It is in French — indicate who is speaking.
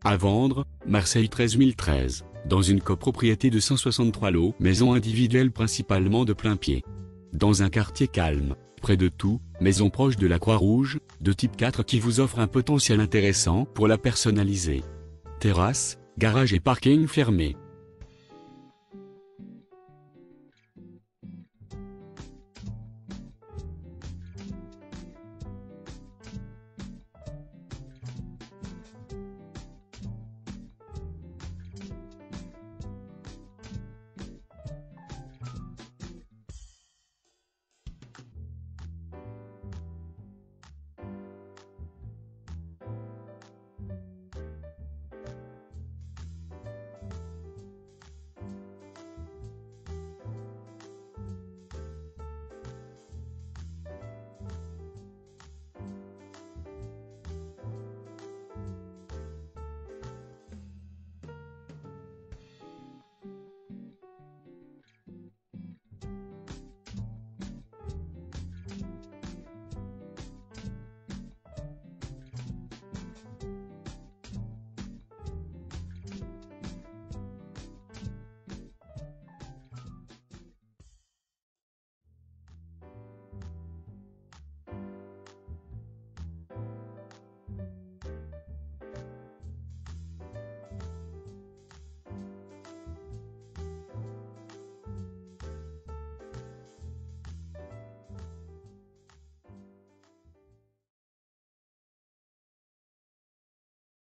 Speaker 1: À vendre, Marseille 13013, dans une copropriété de 163 lots, maison individuelle principalement de plain pied. Dans un quartier calme, près de tout, maison proche de la Croix-Rouge, de type 4 qui vous offre un potentiel intéressant pour la personnaliser. Terrasse, garage et parking fermé.